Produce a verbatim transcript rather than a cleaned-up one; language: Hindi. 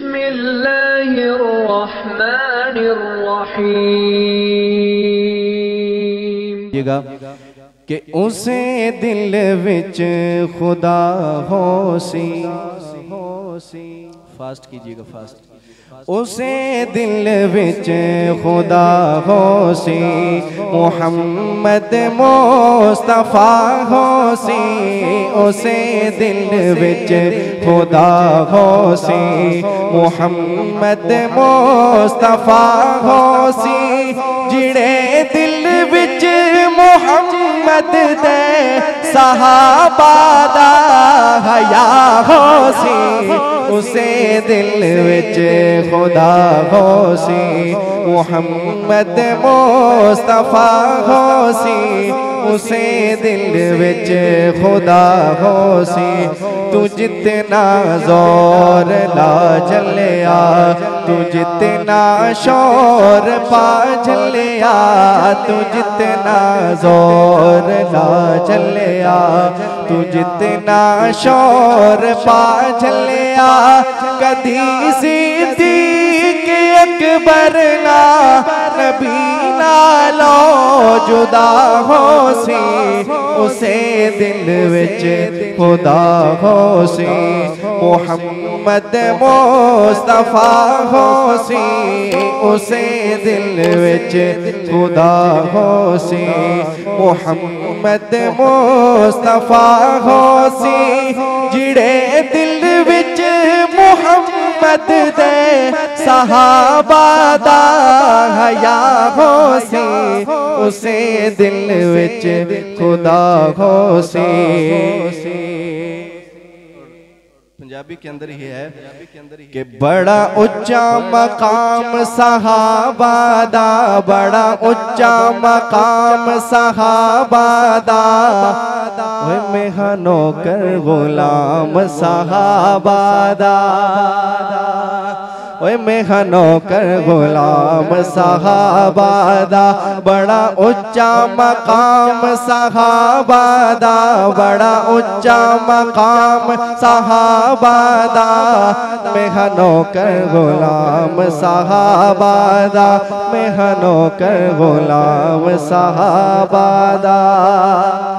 बिस्मिल्लाहिर्रहमानिर्रहीम कि उसे दिल विच खुदा होसी, फास्ट कीजिएगा फास्ट। उसे दिल विच खुदा होसी, मुहम्मद मुस्तफा होसी। उसे दिल विच खुदा होसी, मुहम्मद मुस्तफा होसी। जिड़े दिल विच मुहम्मद दे सहाबा दा हया होसी, उसे दिल विच खुदा होसी, मुहम्मद मुस्तफा होसी। उसे दिल विच खुदा होसी। तू जितना जोर ला झलिया, तू जितना शोर पा झलिया, तू जितना जोर ला झलिया, तू जितना शोर पा झलिया। कदी सिद्दीक़ अकबर ना नबी नालो जुदा होसी, उसे दिल विच खुदा होसी, मुहम्मद मुस्तफा होसी। उसे दिल विच खुदा होसी, मुहम्मद मुस्तफा होसी। जिड़े दिल विच मुहम्मद दे सहाबा दा हया होसी, उसे दिल विच खुदा होसी। पंजाबी के अंदर ही है कि बड़ा उच्चा मकाम सहाबा दा, बड़ा उच्चा मकाम सहाबा दा। मैं हाँ नौकर गुलाम सहाबा दा, ओए मैं हाँ नौकर गुलाम सहाबा दा। बड़ा उच्चा मकाम सहाबा दा, बड़ा उच्चा मकाम सहाबा दा। मैं हाँ नौकर गुलाम सहाबा दा, मैं हाँ नौकर गुलाम सहाबा दा।